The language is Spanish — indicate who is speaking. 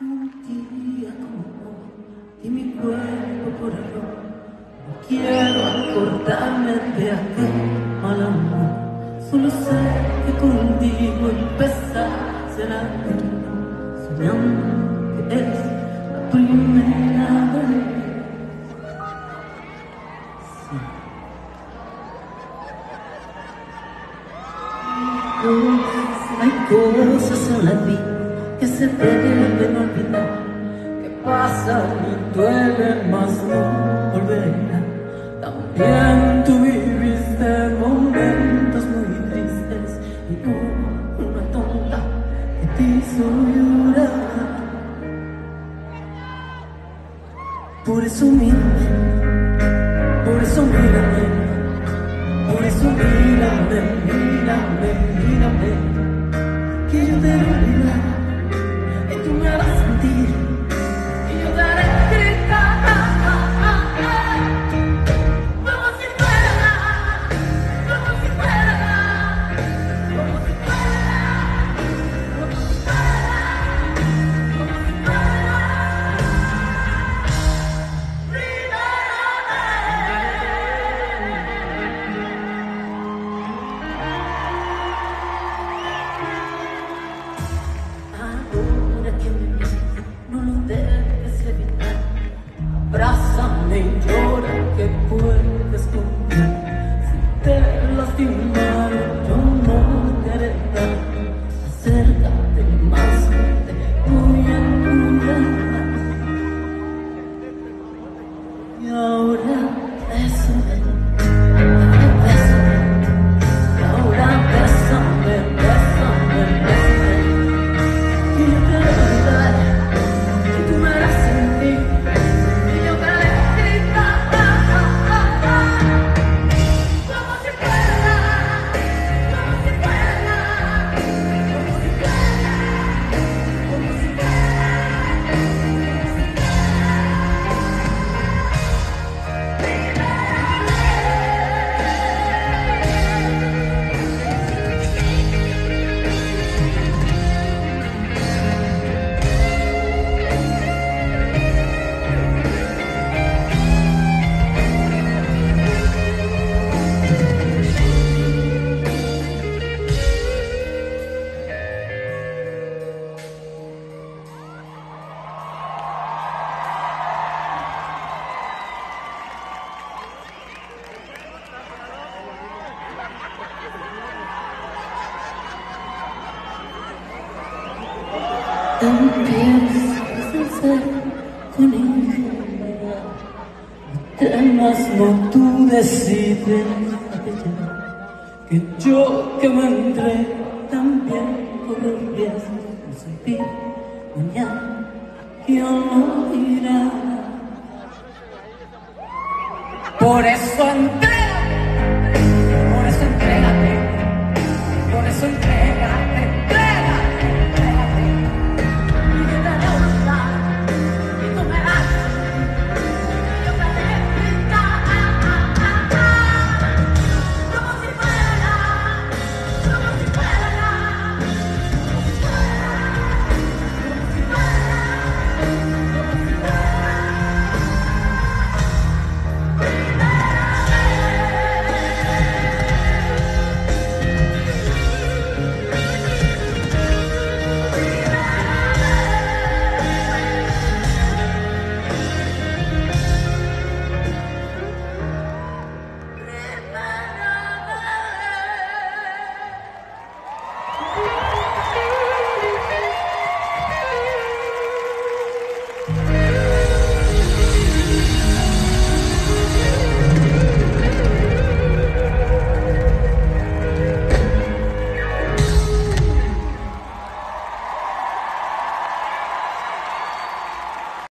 Speaker 1: Un día como hoy, y mi cuerpo por error, no quiero acordarme de aquel mal amor. Solo sé que contigo empezar será lindo, soñando que es la primera vez. Sí. Hay cosas en la vida que se deben olvidar, que pasan y duelen, mas no volverán. También tú viviste momentos muy tristes y hubo una tonta que te hizo llorar. Por eso mírame, por eso mírame, por eso mírame, mírame, mírame, que yo te olvidar. Y tú me harás sentir, y yo te haré gritar, como si fuera nada, como si fuera nada, como si fuera nada, como si fuera nada, como si fuera ahora que me miras, no lo debes evitar. Abrázame y llora, que puedes conmigo. Si te lastimaron, yo no te haré daño. Acércate más, te voy a cuidar. Y ahora bésame, bésame. Y ahora bésame, bésame, bésame. Que yo te olvidar, que tú me harás sentir, que yo te haré gritar, como si fuera nada, como si fuera nada, como si fuera nada, como si fuera nada. Empiezas a ser con ingenuidad, no temas, no tú decides que yo que me entré también corro el riesgo de sentir mañana que yo no irá. Por eso antes